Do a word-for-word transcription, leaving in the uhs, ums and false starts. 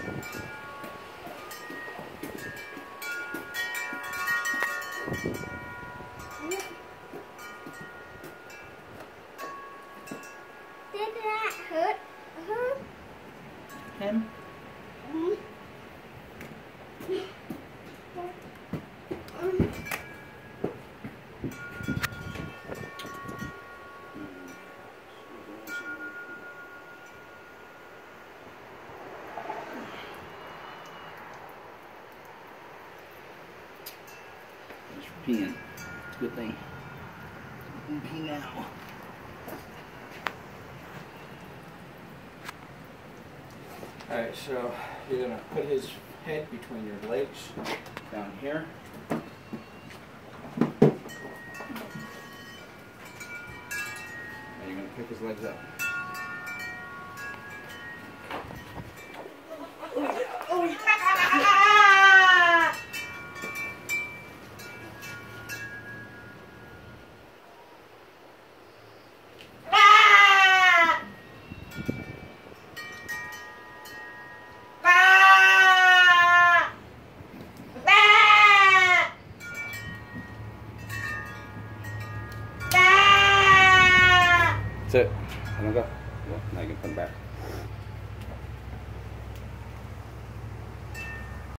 Did that hurt her? Him? Mm-hmm. Peeing. It's a good thing. You can pee now. Alright, so you're going to put his head between your legs down here. And you're going to pick his legs up. Oh yeah, oh yeah. That's it. Let him go. Well, now you can put him back.